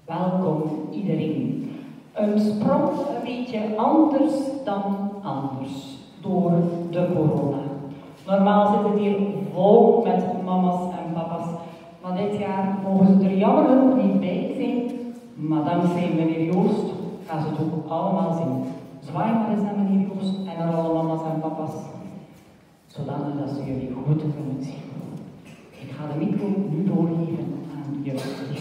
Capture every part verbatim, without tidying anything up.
Welkom iedereen. Een sprong een beetje anders dan anders door de corona. Normaal zit het hier vol met mama's en papa's, maar dit jaar mogen ze er jammer genoeg niet bij zijn. Maar dankzij meneer Joost gaan ze het ook allemaal zien. Zwaai maar eens naar meneer Joost en naar alle mama's en papa's, zodat ze jullie goed kunnen zien. Ik ga de micro nu doorgeven aan jullie.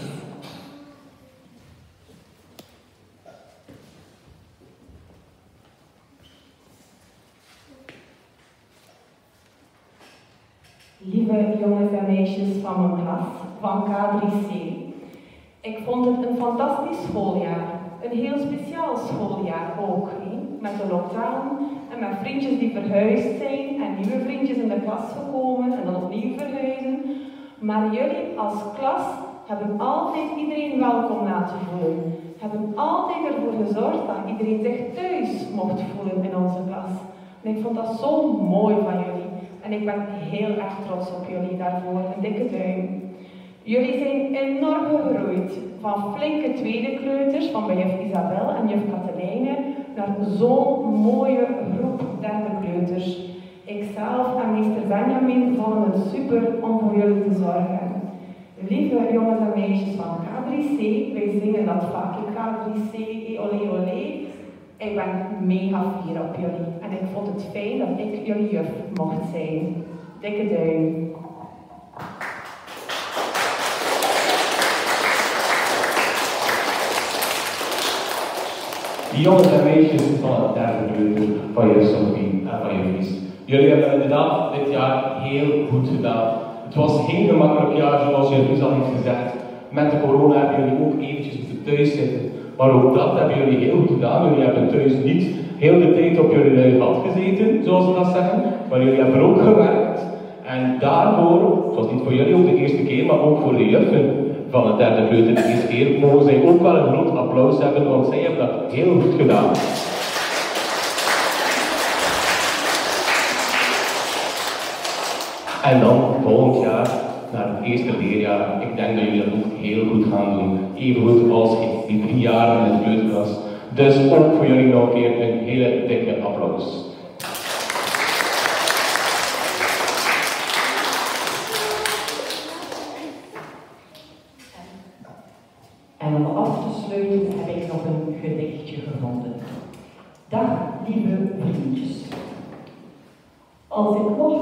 Lieve jongens en meisjes van mijn klas, van K drie C. Ik vond het een fantastisch schooljaar. Een heel speciaal schooljaar ook. He? Met de lockdown en met vriendjes die verhuisd zijn en nieuwe vriendjes in de klas gekomen en dan opnieuw verhuizen. Maar jullie als klas hebben altijd iedereen welkom laten voelen. Hebben altijd ervoor gezorgd dat iedereen zich thuis mocht voelen in onze klas. En ik vond dat zo mooi van jullie. En ik ben heel erg trots op jullie daarvoor. Een dikke duim. Jullie zijn enorm gegroeid. Van flinke tweede kleuters, van bij juf Isabel en juf Katelijne, naar zo'n mooie groep derde kleuters. Ikzelf en meester Benjamin vonden het super om voor jullie te zorgen. Lieve jongens en meisjes van K drie C, wij zingen dat vaak in K drie C, e olé olé. Ik ben mega fier op jullie en ik vond het fijn dat ik jullie juf mocht zijn. Dikke duim. Die jongens en meisjes van het derde kleuter van juf Sophie en van juf Lies. Jullie hebben inderdaad dit jaar heel goed gedaan. Het was geen gemakkelijk jaar zoals juf Lies al heeft gezegd. Met de corona hebben jullie ook eventjes moeten thuis zitten. Maar ook dat hebben jullie heel goed gedaan. Jullie hebben thuis niet heel de tijd op jullie lui gat gezeten, zoals we dat zeggen. Maar jullie hebben ook gewerkt. En daarvoor, het was niet voor jullie ook de eerste keer, maar ook voor de juffen van het derde kleuter de eerste keer, mogen zij ook wel een groot applaus hebben, want zij hebben dat heel goed gedaan. En dan volgend jaar, naar het eerste leerjaar, ik denk dat jullie dat ook heel goed gaan doen. Even goed als die drie jaar in het kleuterklas. Dus ook voor jullie nog een keer een hele dikke applaus. En om af te sluiten heb ik nog een gedichtje gevonden. Dag, lieve vriendjes. Als ik nog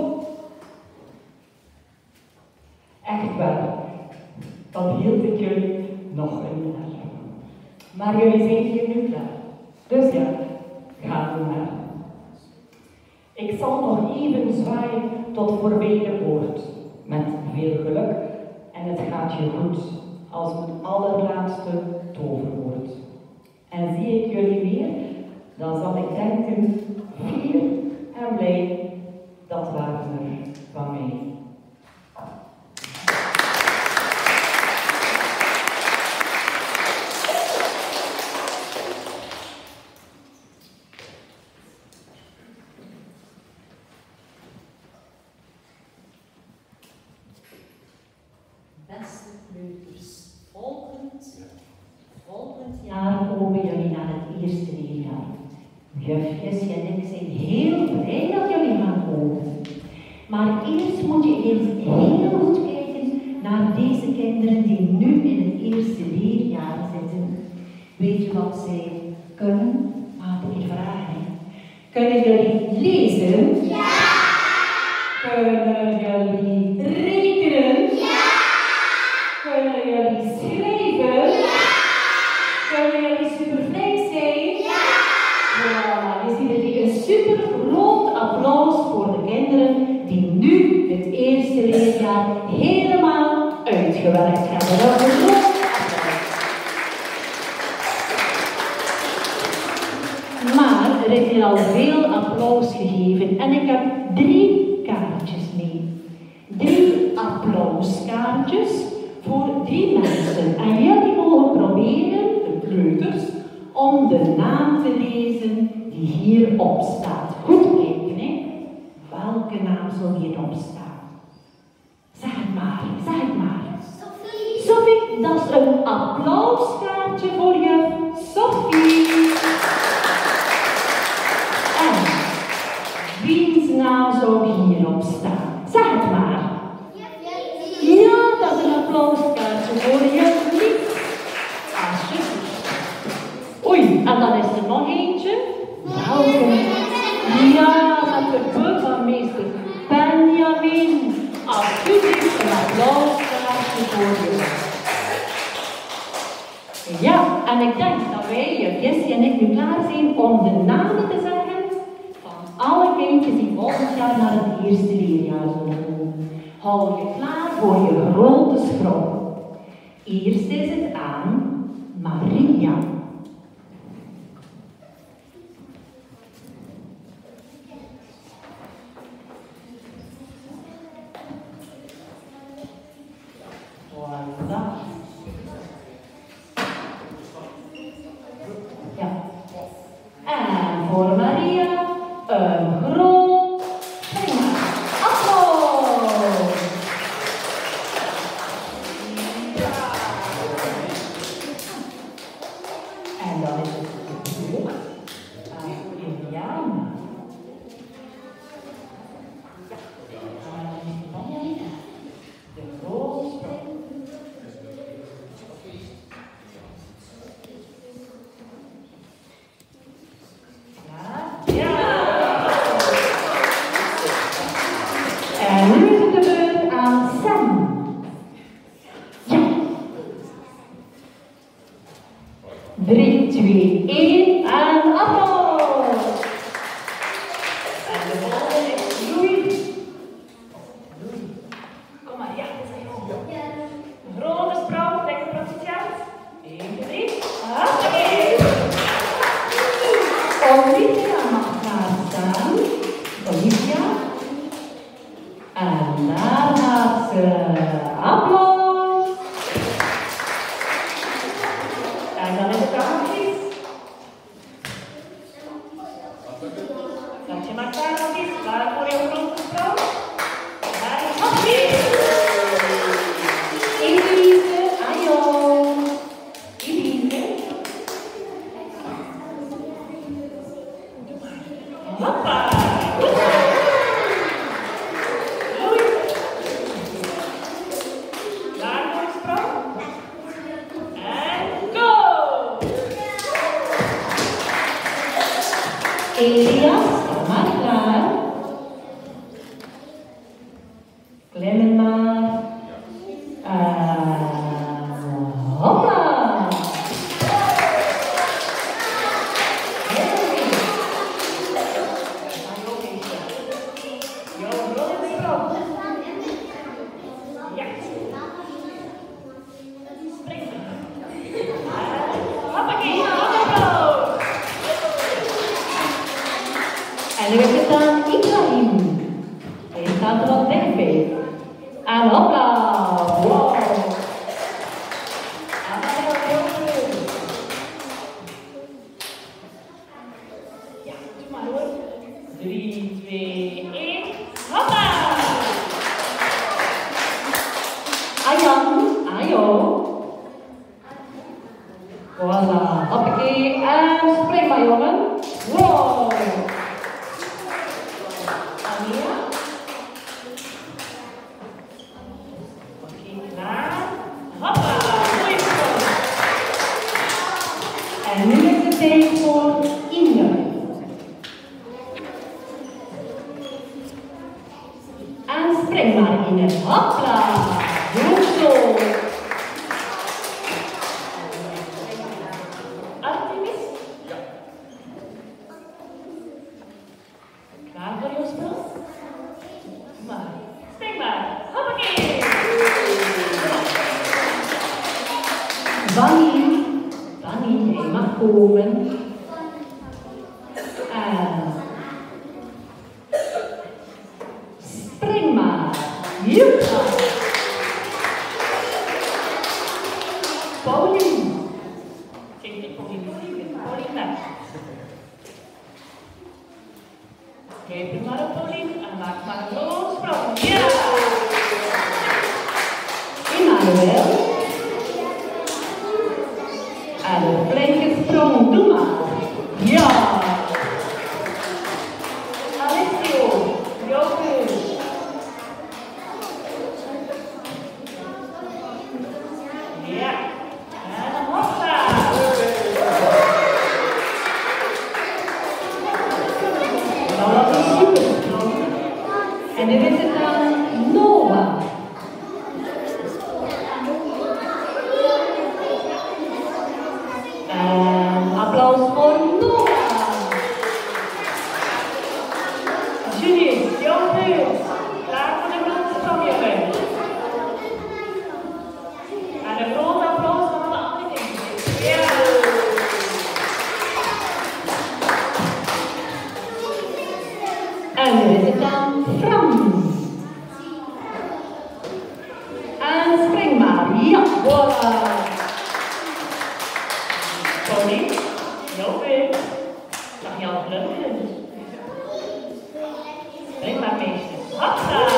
echt wel, dan hield ik jullie nog een jaar. Maar jullie zijn hier nu klaar. Dus ja, ga nu maar. Ik zal nog even zwaaien tot voorbij de poort. Met veel geluk en het gaat je goed als mijn allerlaatste toverwoord. En zie ik jullie weer, dan zal ik denken, fier en blij, dat waren er van mij. Beste kleuters, volgend, volgend jaar komen jullie naar het eerste leerjaar. Jufjes en ik zijn heel blij dat jullie gaan komen. Maar eerst moet je eerst heel goed kijken naar deze kinderen die nu in het eerste leerjaar zitten. Weet je wat zij kunnen? Laat ik je vragen. Kunnen jullie lezen? Ja! Kunnen jullie rekenen? Ja! Kunnen jullie schrijven? Ja! Kunnen jullie super flink zijn? Ja! Ja, dus hier een super groot applaus voor de kinderen die nu het eerste leerjaar helemaal uitgewerkt hebben. Dat is een groot applaus. Maar er is hier al veel applaus gegeven en ik heb drie kaartjes mee. Drie applauskaartjes voor drie mensen. En jullie mogen proberen, de kleuters, om de naam te lezen die hierop staat. Goed kijken, hè? Welke naam zal hierop staan? Zeg het maar, zeg het maar. Sophie. Sophie, dat is een applauskaart naam zou hierop staan? Zeg het maar. Ja, dat is een applauskaartje voor je lief. Alsjeblieft. Oei, en dan is er nog eentje. Welke? Ja, met de burgemeester Benjamin. Alsjeblieft, een applauskaartje voor je. Ja, en ik denk dat wij, Jessie en ik, nu klaar zijn om de namen te zeggen van alle kindjes die volgend jaar naar het eerste leerjaar zullen komen. Hou je klaar voor je grote sprong. Eerst is het aan Maria. Voilà. Ja. En voor Maria een groot prima applaus. En dan is het ook aan Indiana. De grootste. En nu is het de beurt aan Sam. Ja. drie, twee, één en applaus. En de volgende is Louis. Louis. Kom maar, ja, dat is een grote sprong, lekker proficiat. één, twee, oké. Olivia mag daar staan. Olivia. En daar gaat ze. Applaus. En dan is het Annelies. Dat je maar klaar Annelies. Klaar voor je grote sprong. En Annelies. Elise, aan jou. Elise. Hoppa. Elias, kom maar klaar. Klimmen maar. Uh, hoppa. Heel goed. Jouw grote sprong. Ja. Spring. Hoppakee, applaus. En nu is het aan Ibrahim. Hij staat er al dichtbij. En hopla! Wow! En dat is heel goed. Ja, doe maar hoor. drie, twee, één. Hoppa! Ayan, aan jou. Voilà, hoppakee. En spring maar jongen. Wow! En nu is het tijd voor Inge. En spring maar in het hopla. Goed zo. Artemis? Ja. Klaar voor je sprong? Maar, spring maar. Hoppakee. Bunny. Bunny, jij mag komen. En spring maar. Joepla. Pauline. Kijk, ik kom in de zieken. Pauline. Kijk maar op Pauline en maak maar een groot sprong. Ja! Emmanuel. En een flinke sprong, doe maar. Ja! Alessio, En nu is het dan Noah. En applaus voor Noah. Julie, jouw beurt. Klaar voor de grote sprongjuffrouw. En een groot applaus voor alle andere kinderen. Ja. En nu is het dan Frans. En spring maar. Ja, voilà. Tony, jouw beurt. Mag je al vluchten? Spring maar, meisje. Hopsa.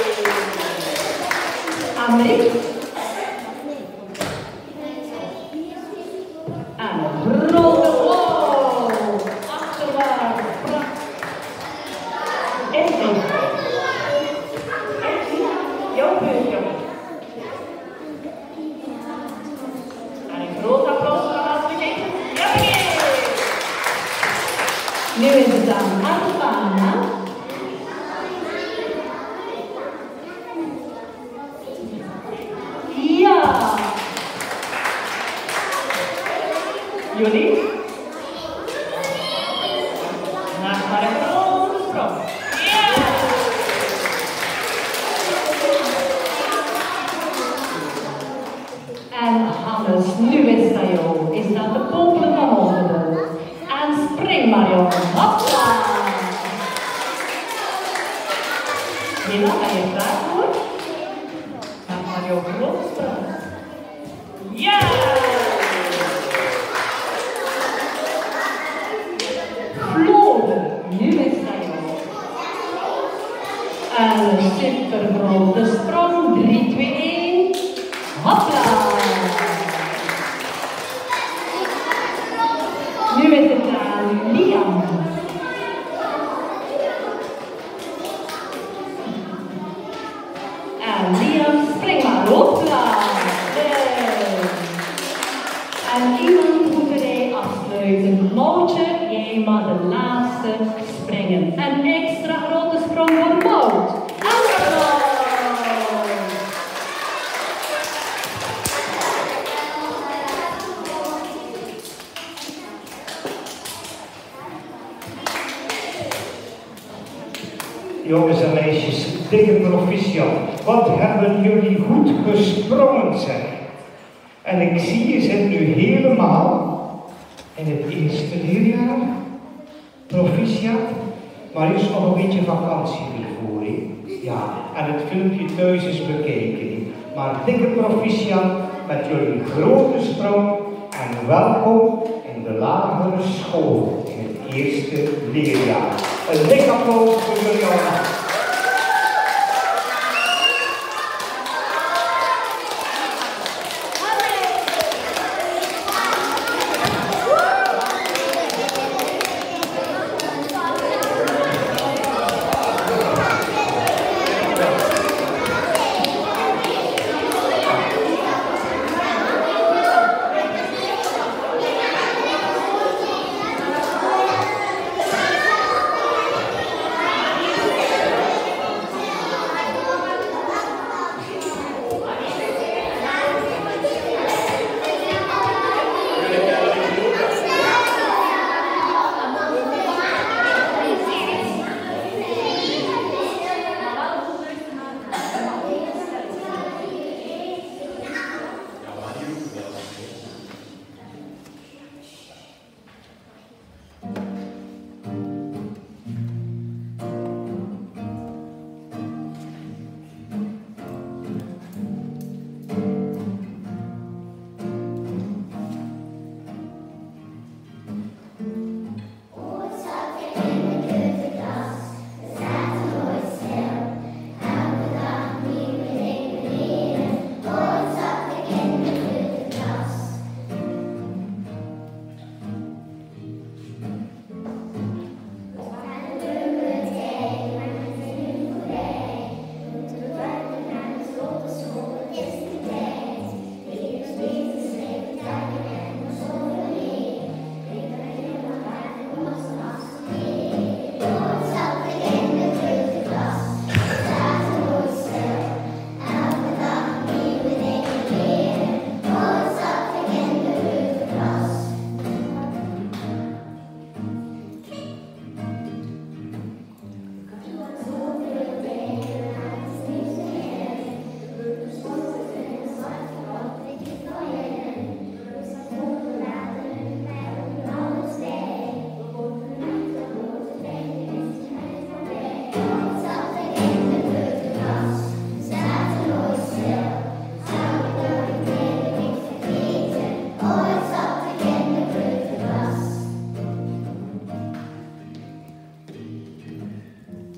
Amerik. En een grote wow. Achterwaarts. Edwin. Edwin, jouw beurt, jongen. En een groot applaus voor de andere kinderen. Ja, Nu is het dan Alfana. Ja. Jullie? Maak maar een grote sprong. Ja! En Hannes, nu is dat jou. Is dat de popelen van Oldenburg. En spring maar jongen. Hopla. Hela, ben je klaar voor? Maak maar jouw grote sprong. Ja! Flode, nu is dat jou. En een supergrote sprong. drie, twee, één. Hopla. Nu is het aan Liam. En Liam, spring maar op. En iemand moet de rij afsluiten. Moutje, jij mag de laatste springen. Een extra grote sprong voor Mout. Applaus! Jongens en meisjes, dikke proficiat. Wat hebben jullie goed gesprongen, zeg. En ik zie, je zit nu helemaal in het eerste leerjaar. Proficiat. Maar er is nog een beetje vakantie weer voor je. Ja, en het filmpje thuis is bekeken. Maar dikke proficiat met jullie grote sprong. En welkom in de lagere school in het eerste leerjaar. Een dik applaus voor jullie allemaal.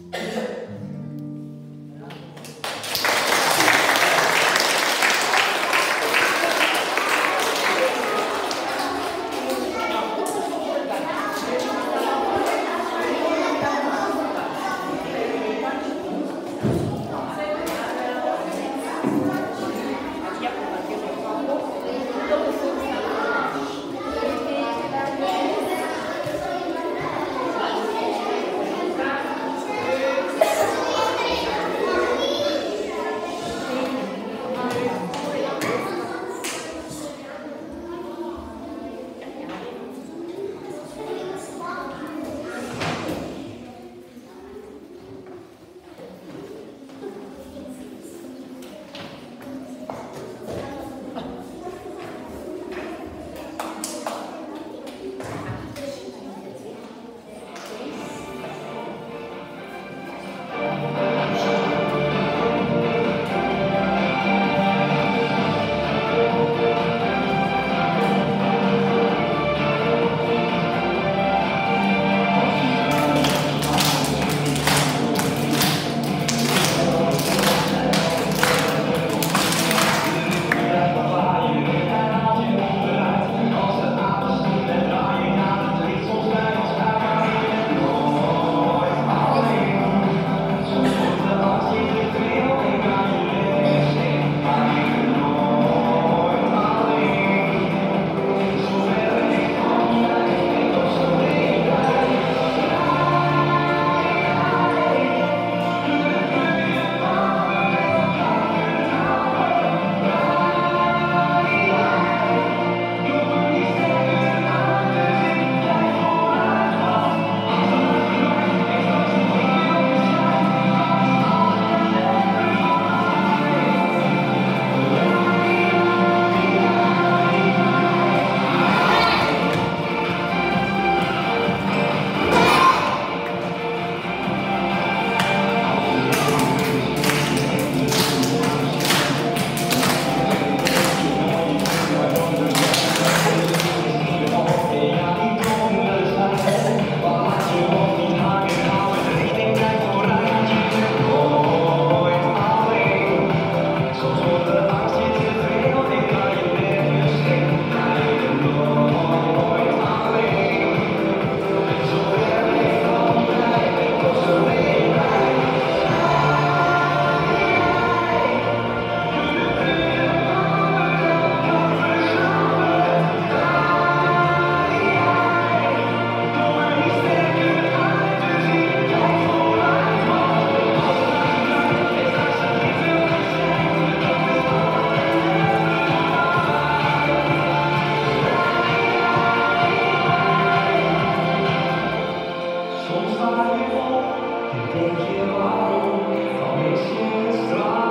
Denk je waarom van ik in de straat?